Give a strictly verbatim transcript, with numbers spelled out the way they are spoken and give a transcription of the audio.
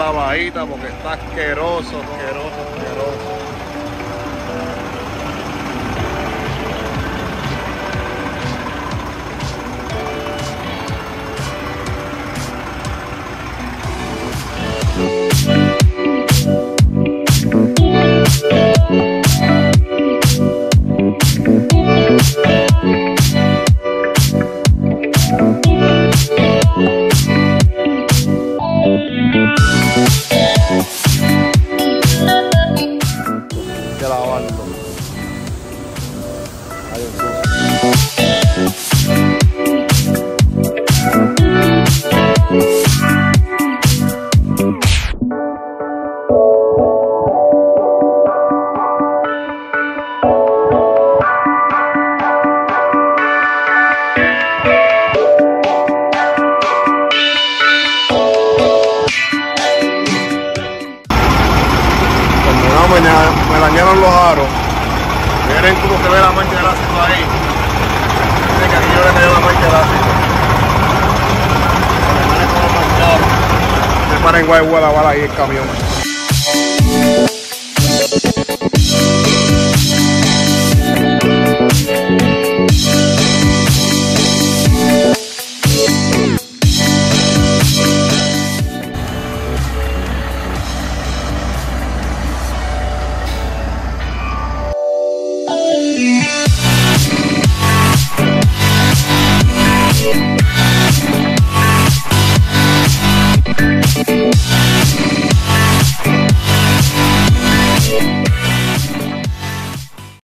lavadita porque está asqueroso, asqueroso, asqueroso. Me, me dañaron los aros. Miren cómo se ve la mancha del ácido ahí. Miren que aquí yo le veo la mancha del ácido. Se paren guay, guay, guay ahí el camión.